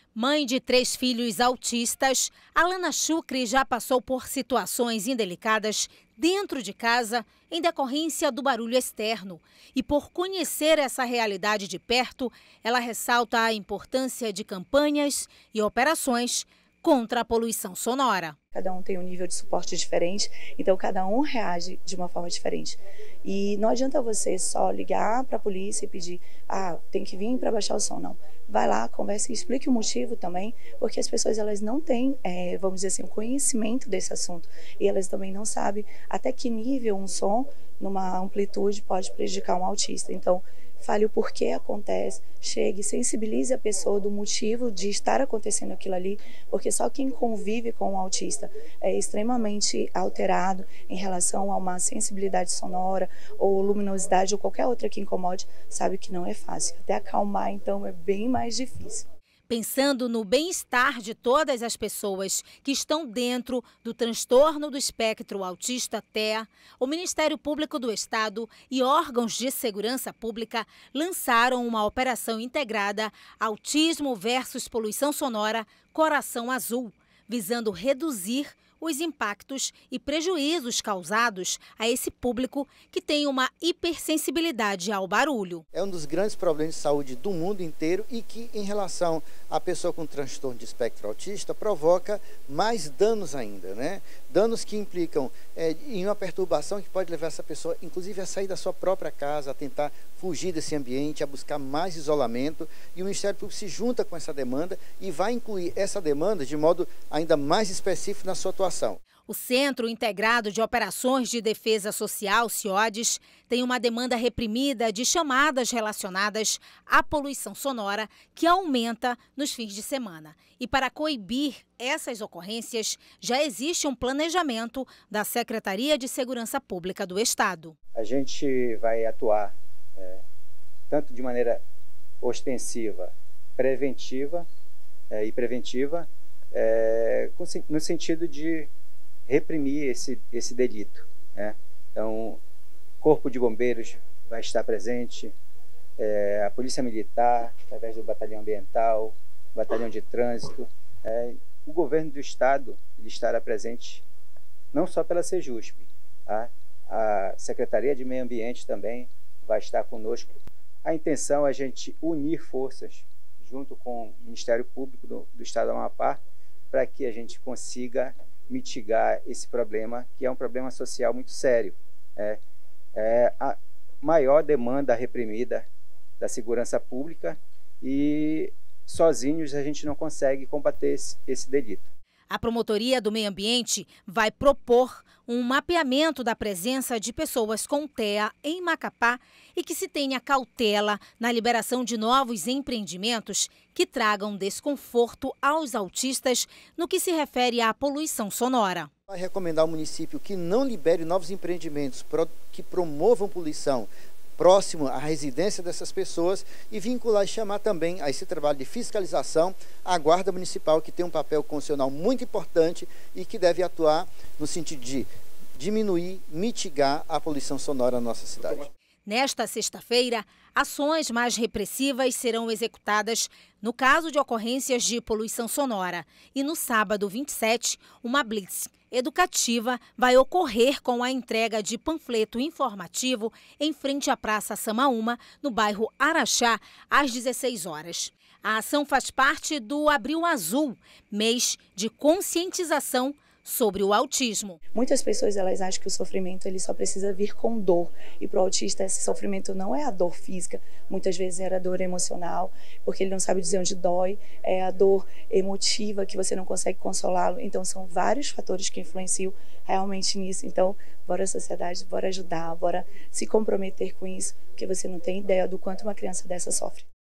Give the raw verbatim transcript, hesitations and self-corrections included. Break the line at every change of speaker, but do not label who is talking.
Mãe de três filhos autistas, Alana Chucre já passou por situações indelicadas dentro de casa em decorrência do barulho externo. E por conhecer essa realidade de perto, ela ressalta a importância de campanhas e operações contra a poluição sonora.
Cada um tem um nível de suporte diferente, então cada um reage de uma forma diferente. E não adianta você só ligar para a polícia e pedir, ah, tem que vir para baixar o som, não. Vai lá, converse e explique o motivo também, porque as pessoas elas não têm, é, vamos dizer assim, o conhecimento desse assunto. E elas também não sabem até que nível um som, numa amplitude, pode prejudicar um autista. Então, fale o porquê acontece, chegue, sensibilize a pessoa do motivo de estar acontecendo aquilo ali, porque só quem convive com um autista é extremamente alterado em relação a uma sensibilidade sonora ou luminosidade ou qualquer outra que incomode, sabe que não é fácil. Até acalmar, então, é bem mais difícil.
Pensando no bem-estar de todas as pessoas que estão dentro do transtorno do espectro autista T E A, o Ministério Público do Estado e órgãos de segurança pública lançaram uma operação integrada Autismo versus Poluição Sonora Coração Azul, visando reduzir os impactos e prejuízos causados a esse público que tem uma hipersensibilidade ao barulho.
É um dos grandes problemas de saúde do mundo inteiro e que, em relação à pessoa com transtorno de espectro autista, provoca mais danos ainda, né? Danos que implicam é, em uma perturbação que pode levar essa pessoa, inclusive, a sair da sua própria casa, a tentar fugir desse ambiente, a buscar mais isolamento. E o Ministério Público se junta com essa demanda e vai incluir essa demanda de modo ainda mais específico na sua atuação.
O Centro Integrado de Operações de Defesa Social, CIODES, tem uma demanda reprimida de chamadas relacionadas à poluição sonora que aumenta nos fins de semana. E para coibir essas ocorrências, já existe um planejamento da Secretaria de Segurança Pública do Estado.
A gente vai atuar é, tanto de maneira ostensiva, preventiva é, e preventiva, é, no sentido de reprimir esse, esse delito, né? Então, o Corpo de Bombeiros vai estar presente, é, a Polícia Militar, através do Batalhão Ambiental, Batalhão de Trânsito, é, o Governo do Estado ele estará presente não só pela Sejusp, tá? A Secretaria de Meio Ambiente também vai estar conosco. A intenção é a gente unir forças junto com o Ministério Público do, do Estado do Amapá para que a gente consiga mitigar esse problema, que é um problema social muito sério. É, é a maior demanda reprimida da segurança pública e sozinhos a gente não consegue combater esse, esse delito.
A Promotoria do Meio Ambiente vai propor um mapeamento da presença de pessoas com T E A em Macapá e que se tenha cautela na liberação de novos empreendimentos que tragam desconforto aos autistas no que se refere à poluição sonora.
Vai recomendar ao município que não libere novos empreendimentos que promovam poluição próximo à residência dessas pessoas e vincular e chamar também a esse trabalho de fiscalização a Guarda Municipal, que tem um papel constitucional muito importante e que deve atuar no sentido de diminuir, mitigar a poluição sonora na nossa cidade.
Nesta sexta-feira, ações mais repressivas serão executadas no caso de ocorrências de poluição sonora. E no sábado vinte e sete, uma blitz educativa vai ocorrer com a entrega de panfleto informativo em frente à Praça Samaúma, no bairro Araxá, às dezesseis horas. A ação faz parte do Abril Azul, mês de conscientização sobre o autismo.
Muitas pessoas elas acham que o sofrimento ele só precisa vir com dor e para o autista esse sofrimento não é a dor física, muitas vezes é a dor emocional, porque ele não sabe dizer onde dói, é a dor emotiva que você não consegue consolá-lo, então são vários fatores que influenciam realmente nisso. Então bora sociedade, bora ajudar, bora se comprometer com isso, porque você não tem ideia do quanto uma criança dessa sofre.